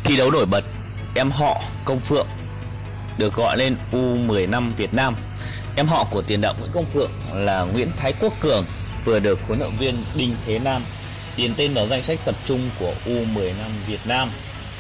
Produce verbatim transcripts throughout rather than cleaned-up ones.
Thi đấu nổi bật, em họ Công Phượng được gọi lên U mười lăm Việt Nam. Em họ của tiền đạo Nguyễn Công Phượng là Nguyễn Thái Quốc Cường vừa được huấn luyện viên Đinh Thế Nam điền tên vào danh sách tập trung của U mười lăm Việt Nam.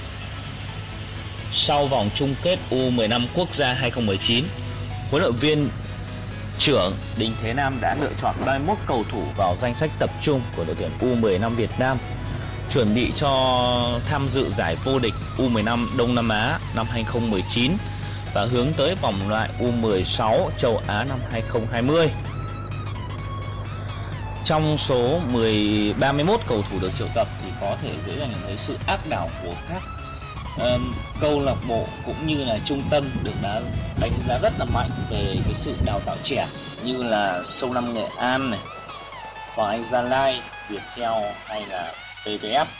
Sau vòng chung kết U mười lăm quốc gia hai không một chín, huấn luyện viên trưởng Đinh Thế Nam đã lựa chọn ba mươi mốt cầu thủ vào danh sách tập trung của đội tuyển U mười lăm Việt Nam, chuẩn bị cho tham dự giải vô địch U mười lăm Đông Nam Á năm hai không một chín và hướng tới vòng loại U mười sáu châu Á năm hai không hai không. Trong số ba mươi mốt cầu thủ được triệu tập thì có thể dễ dàng nhận thấy sự áp đảo của các um, câu lạc bộ cũng như là trung tâm được đá đánh giá rất là mạnh về cái sự đào tạo trẻ, như là Sông Lam Nghệ An này, Hoàng Anh Gia Lai, Viettel hay là pê vê ép.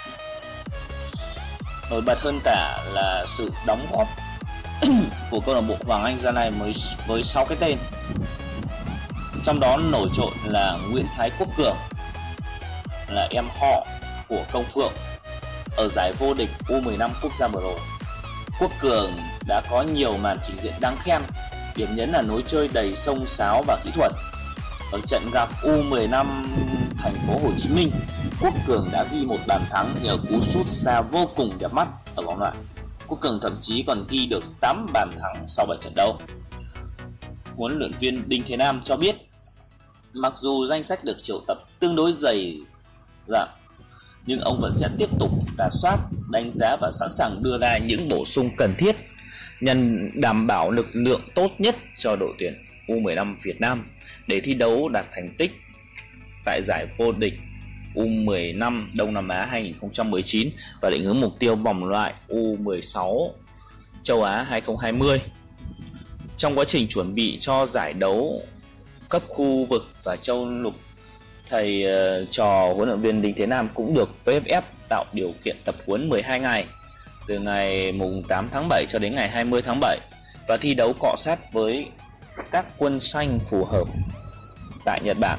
Nổi bật hơn cả là sự đóng góp của câu lạc bộ Hoàng Anh Gia Lai mới với sáu cái tên. Trong đó nổi trội là Nguyễn Thái Quốc Cường, là em họ của Công Phượng ở giải vô địch U mười lăm quốc gia vừa rồi. Quốc Cường đã có nhiều màn trình diễn đáng khen, điểm nhấn là lối chơi đầy xông xáo và kỹ thuật. Ở trận gặp U mười lăm Thành phố Hồ Chí Minh, Quốc Cường đã ghi một bàn thắng nhờ cú sút xa vô cùng đẹp mắt ở vòng loại. Quốc Cường thậm chí còn ghi được tám bàn thắng sau bảy trận đấu. Huấn luyện viên Đinh Thế Nam cho biết, mặc dù danh sách được triệu tập tương đối dày dặn, nhưng ông vẫn sẽ tiếp tục rà soát, đánh giá và sẵn sàng đưa ra những bổ sung cần thiết nhằm đảm bảo lực lượng tốt nhất cho đội tuyển U mười lăm Việt Nam để thi đấu đạt thành tích tại giải vô địch U mười lăm Đông Nam Á hai không một chín và định hướng mục tiêu vòng loại U mười sáu châu Á hai không hai không. Trong quá trình chuẩn bị cho giải đấu cấp khu vực và châu lục, thầy uh, trò huấn luyện viên Đinh Thế Nam cũng được vê ép ép tạo điều kiện tập huấn mười hai ngày, từ ngày mùng tám tháng bảy cho đến ngày hai mươi tháng bảy, và thi đấu cọ sát với các quân xanh phù hợp tại Nhật Bản.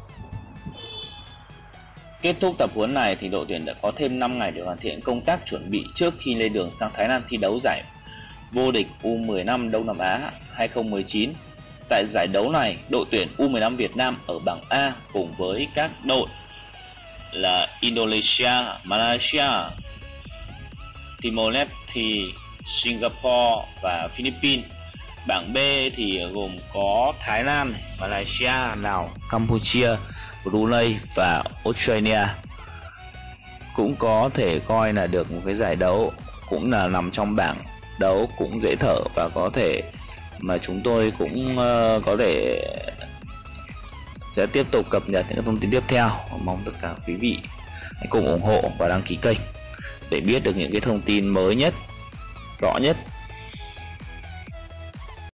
Kết thúc tập huấn này thì đội tuyển đã có thêm năm ngày để hoàn thiện công tác chuẩn bị trước khi lên đường sang Thái Lan thi đấu giải vô địch U mười lăm Đông Nam Á hai không một chín. Tại giải đấu này, đội tuyển U mười lăm Việt Nam ở bảng A cùng với các đội là Indonesia, Malaysia, Timor-Leste, Singapore và Philippines. Bảng B thì gồm có Thái Lan, Malaysia, Lào, Campuchia, Brunei và Australia. Cũng có thể coi là được một cái giải đấu cũng là nằm trong bảng đấu cũng dễ thở, và có thể mà chúng tôi cũng uh, có thể sẽ tiếp tục cập nhật những thông tin tiếp theo. Mong tất cả quý vị hãy cùng ủng hộ và đăng ký kênh để biết được những cái thông tin mới nhất, rõ nhất